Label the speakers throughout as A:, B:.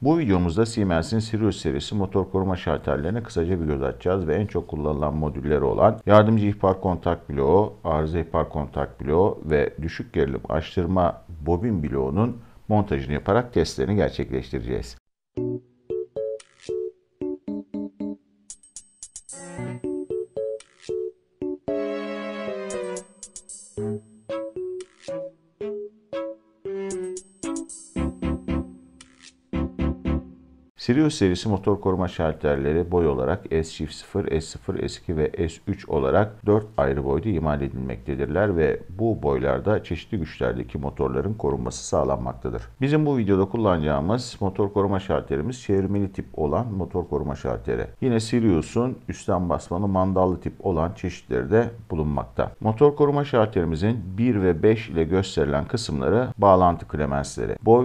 A: Bu videomuzda Siemens'in Sirius serisi motor koruma şalterlerine kısaca bir göz atacağız ve en çok kullanılan modülleri olan yardımcı ihbar kontak bloğu, arıza ihbar kontak bloğu ve düşük gerilim açtırma bobin bloğunun montajını yaparak testlerini gerçekleştireceğiz. Sirius serisi motor koruma şalterleri boy olarak S0, S0, S2 ve S3 olarak 4 ayrı boyda imal edilmektedirler ve bu boylarda çeşitli güçlerdeki motorların korunması sağlanmaktadır. Bizim bu videoda kullanacağımız motor koruma şalterimiz çevirmeli tip olan motor koruma şalteri. Yine Sirius'un üstten basmalı mandallı tip olan çeşitleri de bulunmakta. Motor koruma şalterimizin 1 ve 5 ile gösterilen kısımları bağlantı klemensleri. Boy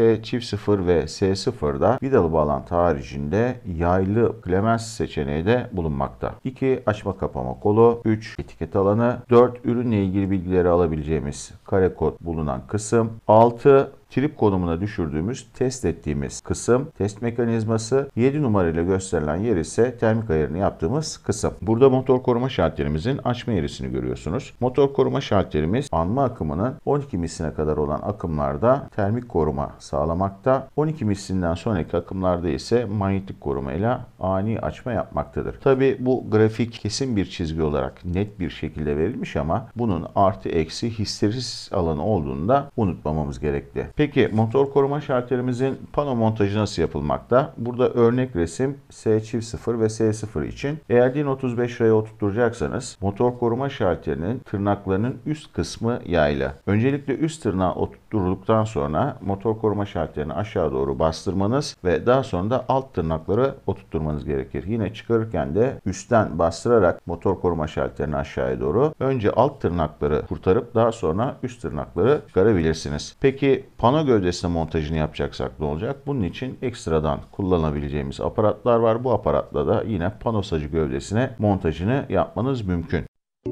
A: S0 ve S0'da vidalı bağlantı haricinde yaylı klemens seçeneği de bulunmakta. 2 açma kapama kolu, 3 etiket alanı, 4 ürünle ilgili bilgileri alabileceğimiz kare kod bulunan kısım, 6 trip konumuna düşürdüğümüz, test ettiğimiz kısım, test mekanizması, 7 numarayla gösterilen yer ise termik ayarını yaptığımız kısım. Burada motor koruma şalterimizin açma eğrisini görüyorsunuz. Motor koruma şalterimiz anma akımının 12 misline kadar olan akımlarda termik koruma sağlamakta. 12 mislinden sonraki akımlarda ise manyetik koruma ile ani açma yapmaktadır. Tabi bu grafik kesin bir çizgi olarak net bir şekilde verilmiş ama bunun artı eksi histeris alanı olduğunu da unutmamamız gerekli. Peki motor koruma şalterimizin pano montajı nasıl yapılmakta? Burada örnek resim S0 ve S0 için. Eğer DIN 35R'ye oturtacaksanız motor koruma şalterinin tırnaklarının üst kısmı yaylı. Öncelikle üst tırnağı oturttuktan sonra motor koruma şalterini aşağı doğru bastırmanız ve daha sonra da alt tırnakları oturtturmanız gerekir. Yine çıkarırken de üstten bastırarak motor koruma şalterini aşağıya doğru önce alt tırnakları kurtarıp daha sonra üst tırnakları çıkarabilirsiniz. Peki pano gövdesine montajını yapacaksak ne olacak? Bunun için ekstradan kullanabileceğimiz aparatlar var. Bu aparatla da yine pano sacı gövdesine montajını yapmanız mümkün.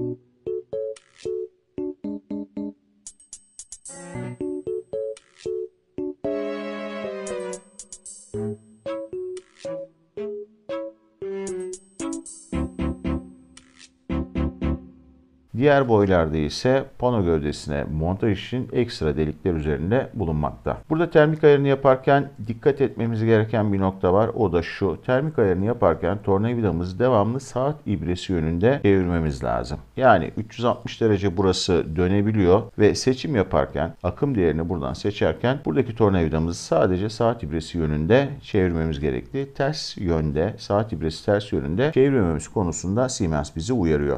A: Diğer boylarda ise pano gövdesine montaj için ekstra delikler üzerinde bulunmakta. Burada termik ayarını yaparken dikkat etmemiz gereken bir nokta var. O da şu. Termik ayarını yaparken tornavidamızı devamlı saat ibresi yönünde çevirmemiz lazım. Yani 360 derece burası dönebiliyor ve seçim yaparken akım değerini buradan seçerken buradaki tornavidamızı sadece saat ibresi yönünde çevirmemiz gerekli. Ters yönde, saat ibresi ters yönünde çevirmememiz konusunda Siemens bizi uyarıyor.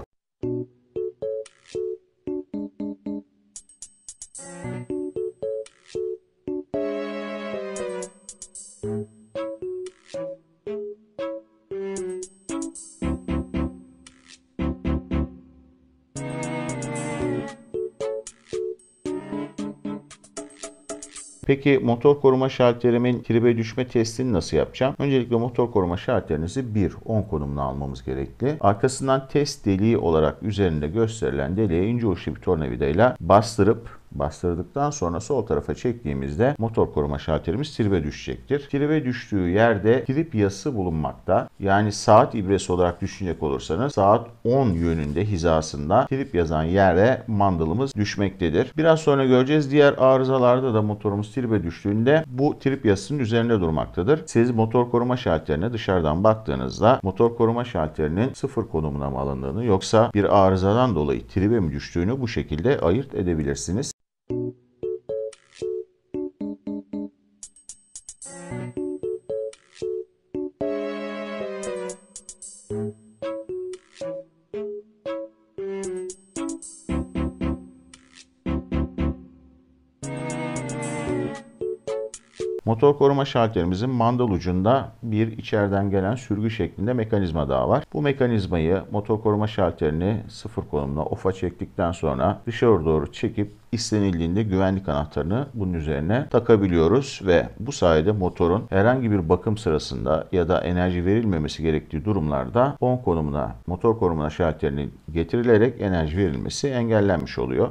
A: Peki motor koruma şalterimin tribe düşme testini nasıl yapacağım? Öncelikle motor koruma şalterinizi 1-10 konumuna almamız gerekli. Arkasından test deliği olarak üzerinde gösterilen deliğe ince uçlu bir tornavidayla bastırdıktan sonra sol tarafa çektiğimizde motor koruma şalterimiz tribe düşecektir. Tribe düştüğü yerde trip yası bulunmakta. Yani saat ibresi olarak düşünecek olursanız saat 10 yönünde hizasında trip yazan yere mandalımız düşmektedir. Biraz sonra göreceğiz. Diğer arızalarda da motorumuz tribe düştüğünde bu trip yasının üzerinde durmaktadır. Siz motor koruma şalterine dışarıdan baktığınızda motor koruma şalterinin 0 konumuna mı alındığını yoksa bir arızadan dolayı tribe mi düştüğünü bu şekilde ayırt edebilirsiniz. Motor koruma şalterimizin mandal ucunda bir içeriden gelen sürgü şeklinde mekanizma daha var. Bu mekanizmayı motor koruma şalterini 0 konumuna off'a çektikten sonra dışarı doğru çekip istenildiğinde güvenlik anahtarını bunun üzerine takabiliyoruz ve bu sayede motorun herhangi bir bakım sırasında ya da enerji verilmemesi gerektiği durumlarda 10 konumuna motor koruma şalterinin getirilerek enerji verilmesi engellenmiş oluyor.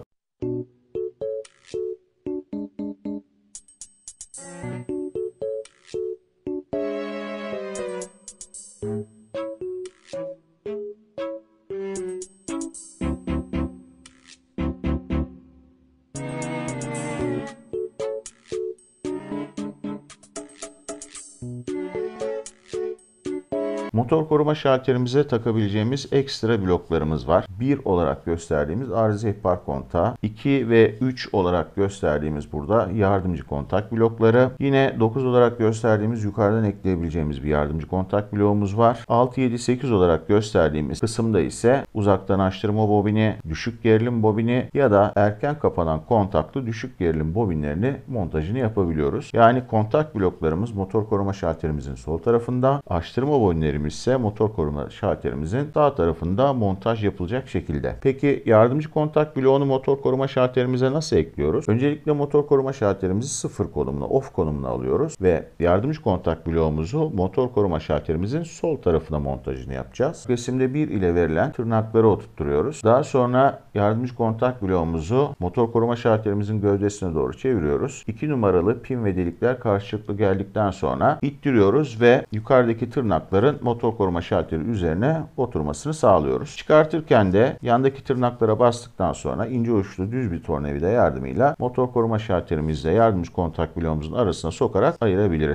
A: Motor koruma şalterimize takabileceğimiz ekstra bloklarımız var. 1 olarak gösterdiğimiz arıza ihbar kontağı, 2 ve 3 olarak gösterdiğimiz burada yardımcı kontak blokları. Yine 9 olarak gösterdiğimiz yukarıdan ekleyebileceğimiz bir yardımcı kontak bloğumuz var. 6, 7, 8 olarak gösterdiğimiz kısımda ise uzaktan açtırma bobini, düşük gerilim bobini ya da erken kapanan kontaklı düşük gerilim bobinlerini montajını yapabiliyoruz. Yani kontak bloklarımız motor koruma şalterimizin sol tarafında, açtırma bobinlerimiz ise motor koruma şalterimizin sağ tarafında montaj yapılacak şekilde. Peki yardımcı kontak bloğunu motor koruma şalterimize nasıl ekliyoruz? Öncelikle motor koruma şalterimizi 0 konumuna, off konumuna alıyoruz ve yardımcı kontak bloğumuzu motor koruma şalterimizin sol tarafına montajını yapacağız. Resimde 1 ile verilen tırnakları oturtturuyoruz. Daha sonra yardımcı kontak bloğumuzu motor koruma şalterimizin gövdesine doğru çeviriyoruz. 2 numaralı pin ve delikler karşılıklı geldikten sonra ittiriyoruz ve yukarıdaki tırnakların motor koruma şalteri üzerine oturmasını sağlıyoruz. Çıkartırken de yandaki tırnaklara bastıktan sonra ince uçlu düz bir tornavida yardımıyla motor koruma şalterimizle yardımcı kontak bloğumuzun arasına sokarak ayırabiliriz.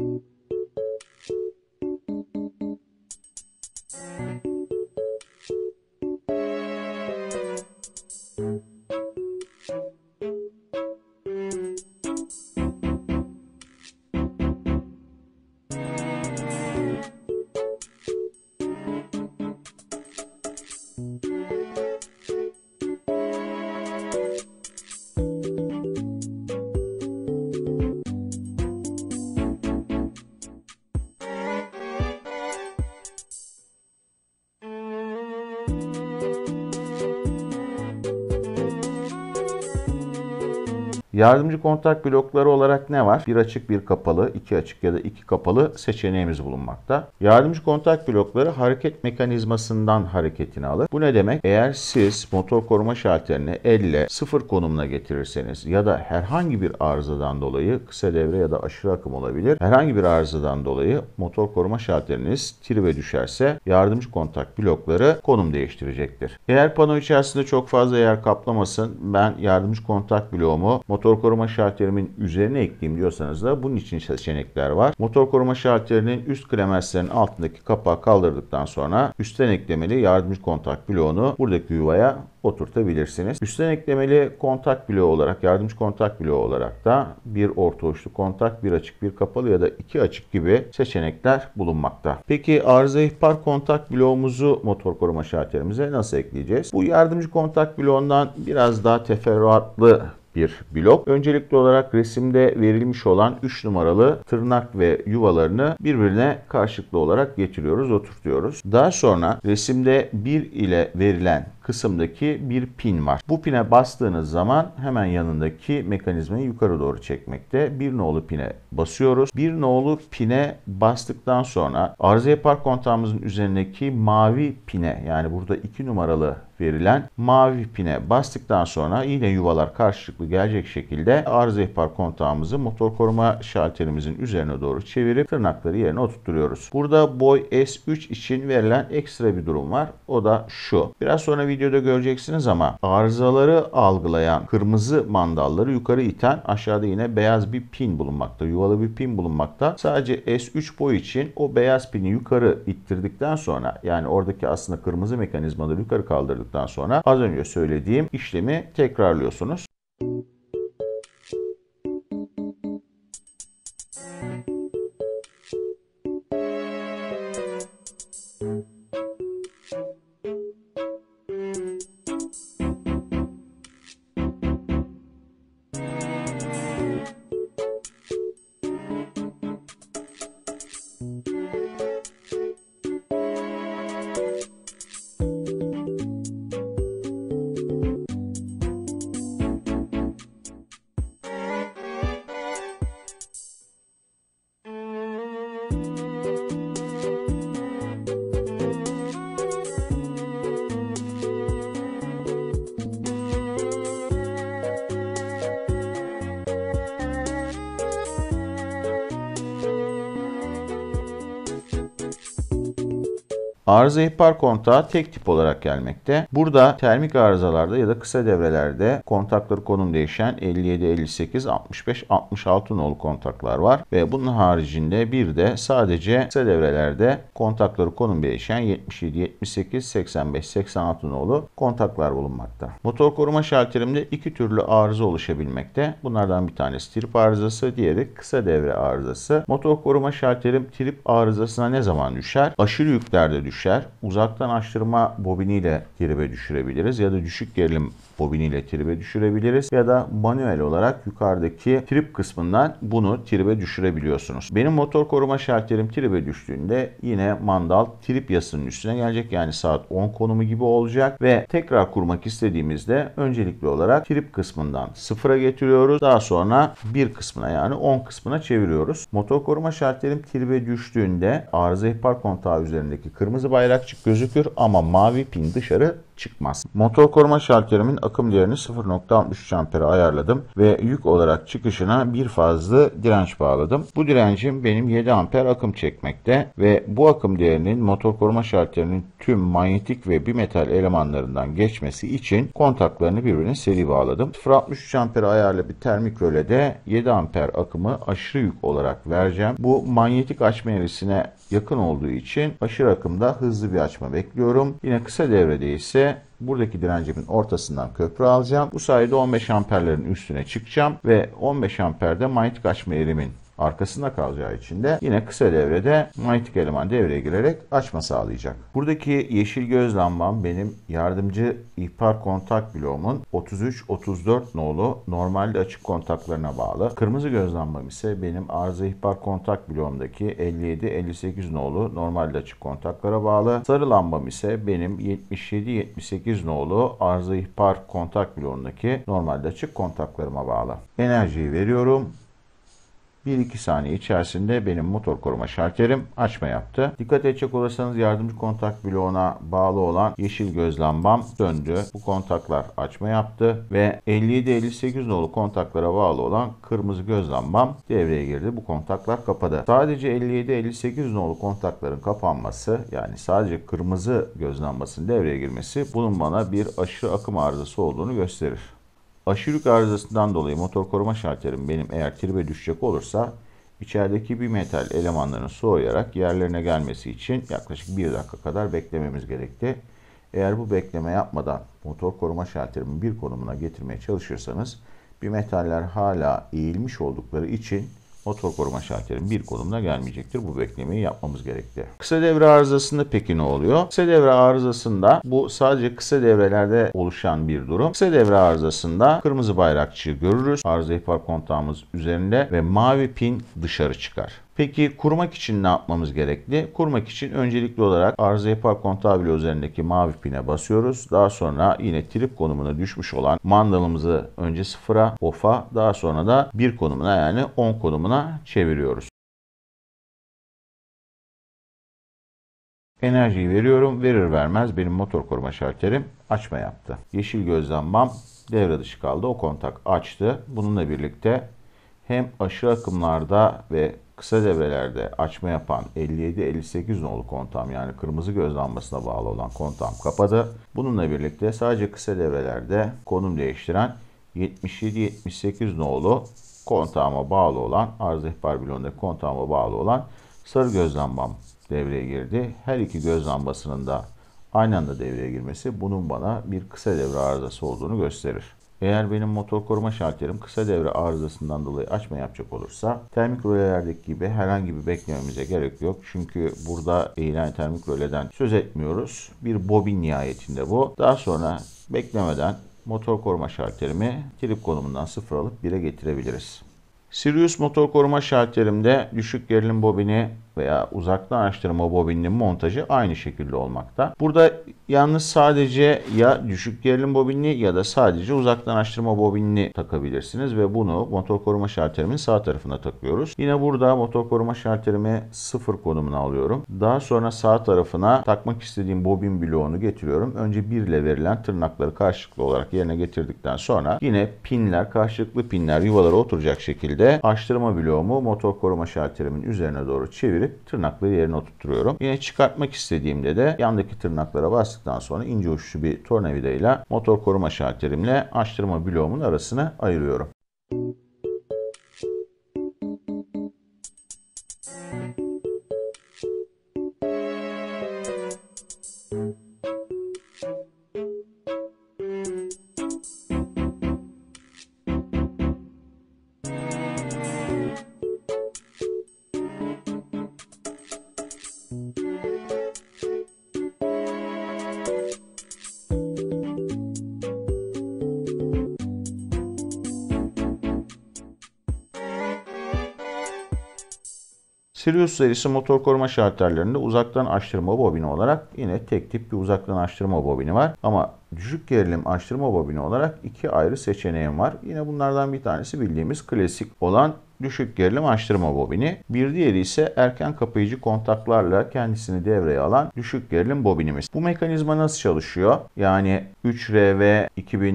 A: Yardımcı kontak blokları olarak ne var? Bir açık, bir kapalı, iki açık ya da iki kapalı seçeneğimiz bulunmakta. Yardımcı kontak blokları hareket mekanizmasından hareketini alır. Bu ne demek? Eğer siz motor koruma şalterini elle 0 konumuna getirirseniz ya da herhangi bir arızadan dolayı kısa devre ya da aşırı akım olabilir. Herhangi bir arızadan dolayı motor koruma şalteriniz tribe düşerse yardımcı kontak blokları konum değiştirecektir. Eğer pano içerisinde çok fazla yer kaplamasın, ben yardımcı kontak bloğumu motor koruma şalterimin üzerine ekleyeyim diyorsanız da bunun için seçenekler var. Motor koruma şalterinin üst klemenslerinin altındaki kapağı kaldırdıktan sonra üstten eklemeli yardımcı kontak bloğunu buradaki yuvaya oturtabilirsiniz. Üstten eklemeli kontak bloğu olarak, yardımcı kontak bloğu olarak da bir orta uçlu kontak, bir açık, bir kapalı ya da iki açık gibi seçenekler bulunmakta. Peki arıza ihbar kontak bloğumuzu motor koruma şalterimize nasıl ekleyeceğiz? Bu yardımcı kontak bloğundan biraz daha teferruatlı bir blok. Öncelikli olarak resimde verilmiş olan 3 numaralı tırnak ve yuvalarını birbirine karşılıklı olarak getiriyoruz, oturtuyoruz. Daha sonra resimde 1 ile verilen kısımdaki bir pin var. Bu pine bastığınız zaman hemen yanındaki mekanizmayı yukarı doğru çekmekte. Bir nolu pine basıyoruz. Bir nolu pine bastıktan sonra arıza ihbar kontağımızın üzerindeki mavi pine, yani burada 2 numaralı verilen mavi pine bastıktan sonra yine yuvalar karşılıklı gelecek şekilde arıza ihbar kontağımızı motor koruma şalterimizin üzerine doğru çevirip tırnakları yerine oturtuyoruz. Burada boy S3 için verilen ekstra bir durum var. O da şu. Biraz sonra videoda göreceksiniz ama arızaları algılayan kırmızı mandalları yukarı iten aşağıda yine beyaz bir pin bulunmakta. Yuvalı bir pin bulunmakta. Sadece S3 boy için o beyaz pini yukarı ittirdikten sonra, yani oradaki aslında kırmızı mekanizmaları yukarı kaldırdıktan sonra az önce söylediğim işlemi tekrarlıyorsunuz. Arıza ihbar kontağı tek tip olarak gelmekte. Burada termik arızalarda ya da kısa devrelerde kontakları konum değişen 57, 58, 65, 66 nolu kontaklar var. Ve bunun haricinde bir de sadece kısa devrelerde kontakları konum değişen 77, 78, 85, 86 nolu kontaklar bulunmakta. Motor koruma şalterimde iki türlü arıza oluşabilmekte. Bunlardan bir tanesi trip arızası, diğeri kısa devre arızası. Motor koruma şalterim trip arızasına ne zaman düşer? Aşırı yüklerde düşer. Uzaktan açtırma bobiniyle tribe düşürebiliriz ya da düşük gerilim bobiniyle tribe düşürebiliriz ya da manuel olarak yukarıdaki trip kısmından bunu tribe düşürebiliyorsunuz. Benim motor koruma şalterim tribe düştüğünde yine mandal trip yasının üstüne gelecek, yani saat 10 konumu gibi olacak ve tekrar kurmak istediğimizde öncelikli olarak trip kısmından sıfıra getiriyoruz. Daha sonra bir kısmına, yani 10 kısmına çeviriyoruz. Motor koruma şalterim tribe düştüğünde arıza ihbar kontağı üzerindeki kırmızı bayrakçık gözükür ama mavi pin dışarı çıkmaz. Motor koruma şalterimin akım değerini 0.63 ampere ayarladım ve yük olarak çıkışına bir fazlı direnç bağladım. Bu direncim benim 7 amper akım çekmekte ve bu akım değerinin motor koruma şalterinin tüm manyetik ve bimetal elemanlarından geçmesi için kontaklarını birbirine seri bağladım. 0.63 ampere ayarlı bir termik rölede 7 amper akımı aşırı yük olarak vereceğim. Bu manyetik açma eğrisine yakın olduğu için aşırı akımda hızlı bir açma bekliyorum. Yine kısa devrede ise buradaki direncimin ortasından köprü alacağım. Bu sayede 15 amperlerin üstüne çıkacağım ve 15 amperde manyetik açma eğrimin arkasında kalacağı için de yine kısa devrede manyetik eleman devreye girerek açma sağlayacak. Buradaki yeşil göz lambam benim yardımcı ihbar kontak bloğumun 33-34 nolu normalde açık kontaklarına bağlı. Kırmızı göz lambam ise benim arıza ihbar kontak bloğumdaki 57-58 nolu normalde açık kontaklara bağlı. Sarı lambam ise benim 77-78 nolu arıza ihbar kontak bloğundaki normalde açık kontaklarıma bağlı. Enerjiyi veriyorum. 1-2 saniye içerisinde benim motor koruma şalterim açma yaptı. Dikkat edecek olursanız yardımcı kontak bloğuna bağlı olan yeşil göz lambam söndü. Bu kontaklar açma yaptı ve 57-58 nolu kontaklara bağlı olan kırmızı göz lambam devreye girdi. Bu kontaklar kapadı. Sadece 57-58 nolu kontakların kapanması, yani sadece kırmızı göz lambasının devreye girmesi bunun bana bir aşırı akım arızası olduğunu gösterir. Aşırı yük arızasından dolayı motor koruma şalterim benim eğer tribe düşecek olursa içerideki bir metal elemanların soğuyarak yerlerine gelmesi için yaklaşık 1 dakika kadar beklememiz gerekti. Eğer bu bekleme yapmadan motor koruma şalterimin bir konumuna getirmeye çalışırsanız bir metaller hala eğilmiş oldukları için motor koruma şalterin bir konumuna gelmeyecektir. Bu beklemeyi yapmamız gerekti. Kısa devre arızasında peki ne oluyor? Kısa devre arızasında bu sadece kısa devrelerde oluşan bir durum. Kısa devre arızasında kırmızı bayrakçığı görürüz. Arıza ihbar kontağımız üzerinde ve mavi pin dışarı çıkar. Peki kurmak için ne yapmamız gerekli? Kurmak için öncelikli olarak arıza ihbar kontağı bloğu üzerindeki mavi pine basıyoruz. Daha sonra yine trip konumuna düşmüş olan mandalımızı önce sıfıra, off'a, daha sonra da bir konumuna, yani 10 konumuna çeviriyoruz. Enerjiyi veriyorum. Verir vermez benim motor koruma şalterim açma yaptı. Yeşil göz lambam devre dışı kaldı. O kontak açtı. Bununla birlikte hem aşırı akımlarda ve kısa devrelerde açma yapan 57-58 nolu kontağım, yani kırmızı göz lambasına bağlı olan kontağım kapadı. Bununla birlikte sadece kısa devrelerde konum değiştiren 77-78 nolu kontağıma bağlı olan, arıza ihbar bloğundaki kontağıma bağlı olan sarı göz lambam devreye girdi. Her iki göz lambasının da aynı anda devreye girmesi bunun bana bir kısa devre arızası olduğunu gösterir. Eğer benim motor koruma şalterim kısa devre arızasından dolayı açma yapacak olursa termik rölelerdeki gibi herhangi bir beklememize gerek yok. Çünkü burada eğilen termik röleden söz etmiyoruz. Bir bobin nihayetinde bu. Daha sonra beklemeden motor koruma şalterimi trip konumundan sıfır alıp 1'e getirebiliriz. Sirius motor koruma şalterimde düşük gerilim bobini veya uzaktan açtırma bobininin montajı aynı şekilde olmakta. Burada yalnız sadece ya düşük gerilim bobinini ya da sadece uzaktan açtırma bobinini takabilirsiniz ve bunu motor koruma şalterimin sağ tarafına takıyoruz. Yine burada motor koruma şalterimi sıfır konumuna alıyorum. Daha sonra sağ tarafına takmak istediğim bobin bloğunu getiriyorum. Önce 1 ile verilen tırnakları karşılıklı olarak yerine getirdikten sonra yine pinler, karşılıklı pinler yuvalara oturacak şekilde açtırma bloğumu motor koruma şalterimin üzerine doğru çevirip geçirip tırnakları yerine oturtuyorum. Yine çıkartmak istediğimde de yandaki tırnaklara bastıktan sonra ince uçlu bir tornavidayla motor koruma şalterimle açtırma bloğumun arasını ayırıyorum. Sirius serisi motor koruma şalterlerinde uzaktan açtırma bobini olarak yine tek tip bir uzaktan açtırma bobini var. Ama düşük gerilim açtırma bobini olarak iki ayrı seçeneğim var. Yine bunlardan bir tanesi bildiğimiz klasik olan düşük gerilim açtırma bobini. Bir diğeri ise erken kapayıcı kontaklarla kendisini devreye alan düşük gerilim bobinimiz. Bu mekanizma nasıl çalışıyor? Yani 3RV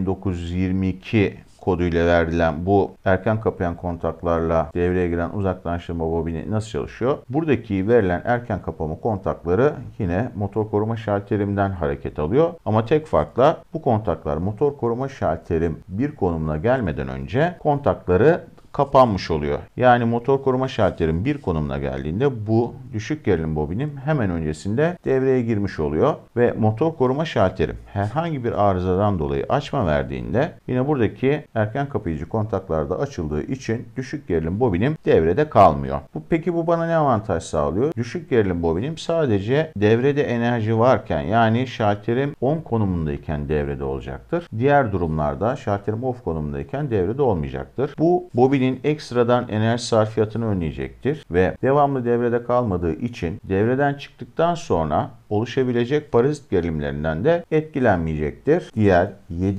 A: 2922 koduyla verilen bu erken kapayan kontaklarla devreye giren uzaktan açtırma bobini nasıl çalışıyor? Buradaki verilen erken kapama kontakları yine motor koruma şalterimden hareket alıyor. Ama tek farkla bu kontaklar motor koruma şalterim bir konumuna gelmeden önce kontakları kapanmış oluyor. Yani motor koruma şalterim bir konumuna geldiğinde bu düşük gerilim bobinim hemen öncesinde devreye girmiş oluyor ve motor koruma şalterim herhangi bir arızadan dolayı açma verdiğinde yine buradaki erken kapayıcı kontaklarda açıldığı için düşük gerilim bobinim devrede kalmıyor. Peki bu bana ne avantaj sağlıyor? Düşük gerilim bobinim sadece devrede enerji varken, yani şalterim on konumundayken devrede olacaktır. Diğer durumlarda şalterim off konumundayken devrede olmayacaktır. Bu bobinin ekstradan enerji sarfiyatını önleyecektir ve devamlı devrede kalmadığı için devreden çıktıktan sonra oluşabilecek parazit gerilimlerinden de etkilenmeyecektir. Diğer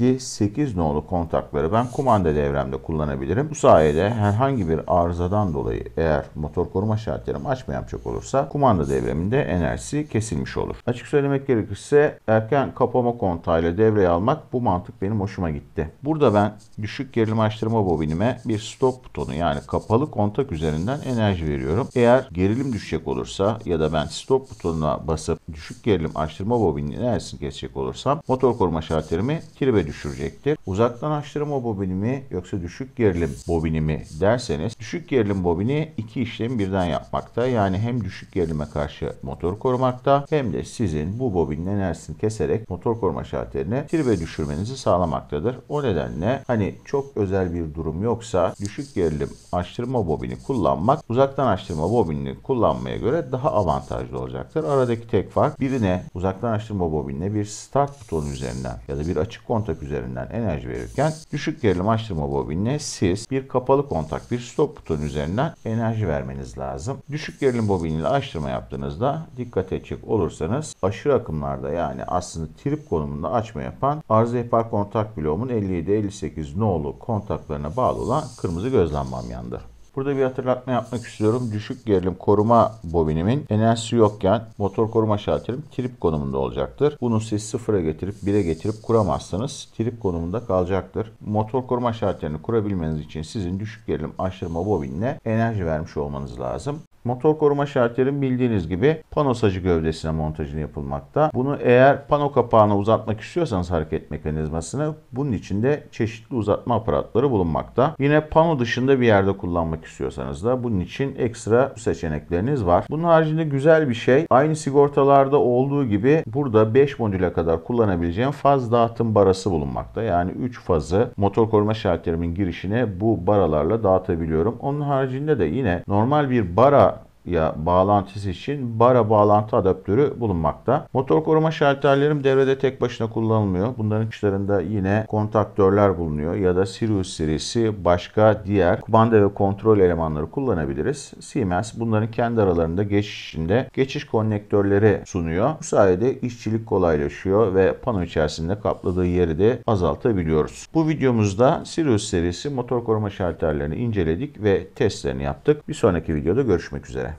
A: 7-8 nolu kontakları ben kumanda devremde kullanabilirim. Bu sayede herhangi bir arızadan dolayı eğer motor koruma şalterim açma yapacak olursa kumanda devreminde enerjisi kesilmiş olur. Açık söylemek gerekirse erken kapama kontağıyla devreye almak, bu mantık benim hoşuma gitti. Burada ben düşük gerilim açtırma bobinime bir stop butonu, yani kapalı kontak üzerinden enerji veriyorum. Eğer gerilim düşecek olursa ya da ben stop butonuna basıp düşük gerilim açtırma bobininin enerjisini kesecek olursam motor koruma şalterimi tribe düşürecektir. Uzaktan açtırma bobinimi yoksa düşük gerilim bobinimi derseniz, düşük gerilim bobini iki işlemi birden yapmakta. Yani hem düşük gerilime karşı motoru korumakta hem de sizin bu bobinin enerjisini keserek motor koruma şalterini tribe düşürmenizi sağlamaktadır. O nedenle hani çok özel bir durum yoksa düşük gerilim açtırma bobini kullanmak uzaktan açtırma bobinini kullanmaya göre daha avantajlı olacaktır. Aradaki tek fark, birine uzaktan açtırma bobinine bir start butonu üzerinden ya da bir açık kontak üzerinden enerji verirken düşük gerilim açtırma bobinine siz bir kapalı kontak, bir stop butonu üzerinden enerji vermeniz lazım. Düşük gerilim bobiniyle açtırma yaptığınızda dikkat edecek olursanız aşırı akımlarda, yani aslında trip konumunda açma yapan arıza yapar kontak bloğumun 57-58 nolu kontaklarına bağlı olan kırmızı göz lambam yandı. Burada bir hatırlatma yapmak istiyorum. Düşük gerilim koruma bobinimin enerjisi yokken motor koruma şalterim trip konumunda olacaktır. Bunu siz sıfıra getirip 1'e getirip kuramazsanız trip konumunda kalacaktır. Motor koruma şalterini kurabilmeniz için sizin düşük gerilim açtırma bobinine enerji vermiş olmanız lazım. Motor koruma şalterim bildiğiniz gibi pano sacı gövdesine montajını yapılmakta. Bunu eğer pano kapağına uzatmak istiyorsanız hareket mekanizmasını, bunun için de çeşitli uzatma aparatları bulunmakta. Yine pano dışında bir yerde kullanmak istiyorsanız da bunun için ekstra seçenekleriniz var. Bunun haricinde güzel bir şey, aynı sigortalarda olduğu gibi burada 5 modüle kadar kullanabileceğim faz dağıtım barası bulunmakta. Yani 3 fazı motor koruma şalterimin girişine bu baralarla dağıtabiliyorum. Onun haricinde de yine normal bir bara bağlantısı için bara bağlantı adaptörü bulunmakta. Motor koruma şalterlerim devrede tek başına kullanılmıyor. Bunların çıkışlarında yine kontaktörler bulunuyor ya da Sirius serisi başka diğer kumanda ve kontrol elemanları kullanabiliriz. Siemens bunların kendi aralarında geçişinde geçiş konnektörleri sunuyor. Bu sayede işçilik kolaylaşıyor ve pano içerisinde kapladığı yeri de azaltabiliyoruz. Bu videomuzda Sirius serisi motor koruma şalterlerini inceledik ve testlerini yaptık. Bir sonraki videoda görüşmek üzere.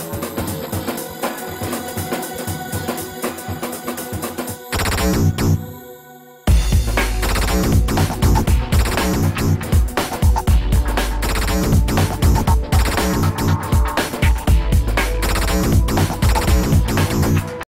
B: Do